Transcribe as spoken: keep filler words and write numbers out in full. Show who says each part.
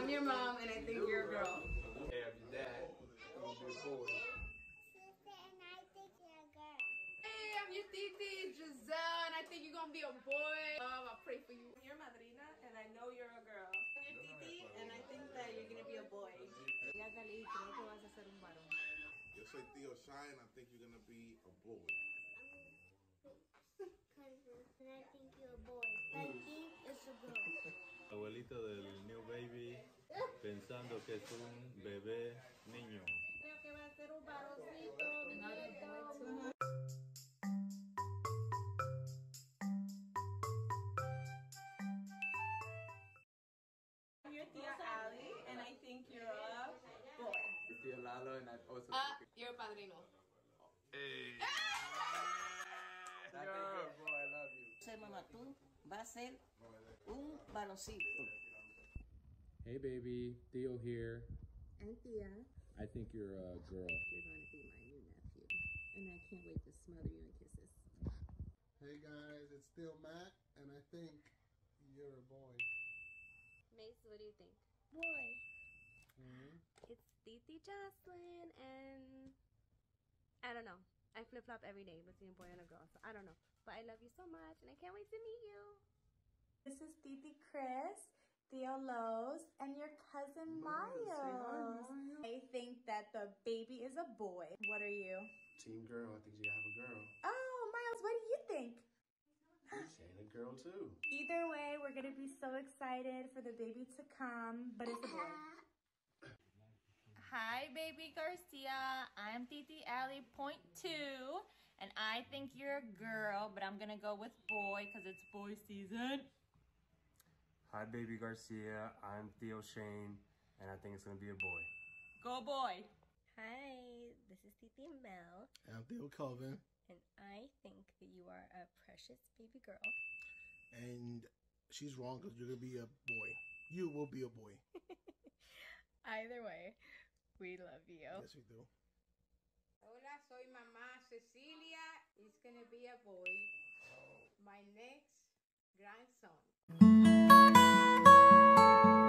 Speaker 1: I'm your mom, and I think you're a girl.
Speaker 2: Hey, I'm your dad. I'm gonna be a boy.
Speaker 1: Hey, I'm your titi, Giselle, and I think you're gonna be a boy. Um, I pray for you.
Speaker 3: I'm your madrina, and I know you're a girl. I'm your titi, and I think that you're gonna be a boy.
Speaker 4: Ya Cali, creo que vas a ser un varón.
Speaker 5: Yo soy Tío Shai, and I think you're gonna be a boy.
Speaker 6: And I think you're a boy. I think it's a girl.
Speaker 7: Abuelito del new baby pensando que es un bebé niño.
Speaker 4: Creo que va a ser un varoncito, niñito.
Speaker 3: I'm your tia Ali, and I think you're a boy.
Speaker 2: Tío Lalo, and I also
Speaker 1: Ah,
Speaker 2: think
Speaker 1: you're a padrino.
Speaker 2: hey. I think you're a boy. I love you.
Speaker 8: Ser mamá, tú vas a ser un varoncito.
Speaker 7: Hey baby, Theo here.
Speaker 4: And Tia,
Speaker 7: I think you're a girl.
Speaker 4: you're going to be my new nephew. And I can't wait to smother you in kisses.
Speaker 9: Hey guys, it's still Matt, and I think you're a boy.
Speaker 10: Mace, what do you think?
Speaker 6: Boy.
Speaker 10: Mm-hmm. It's Titi Jocelyn, and I don't know. I flip-flop every day between a boy and a girl, so I don't know. But I love you so much, and I can't wait to meet you.
Speaker 3: This is Titi Chris, Theo Lowe's, and your cousin Miles. I think that the baby is a boy. What are you?
Speaker 2: Team girl. I think you have a girl.
Speaker 3: Oh, Miles, what do you think?
Speaker 2: You're saying a girl too.
Speaker 3: Either way, we're gonna be so excited for the baby to come, but it's a boy.
Speaker 11: Hi, baby Garcia. I'm Titi Ali point two, and I think you're a girl, but I'm gonna go with boy because it's boy season.
Speaker 12: Hi, baby Garcia. I'm Theo Shane, and I think it's gonna be a boy.
Speaker 11: Go boy.
Speaker 10: Hi, this is Titi Mel,
Speaker 9: I'm Theo Colvin,
Speaker 10: and I think that you are a precious baby girl.
Speaker 9: and she's wrong because you're gonna be a boy. You will be a boy.
Speaker 10: Either way, we love you.
Speaker 9: Yes, we do.
Speaker 1: Hola, soy mamá Cecilia. It's gonna be a boy. My next grandson.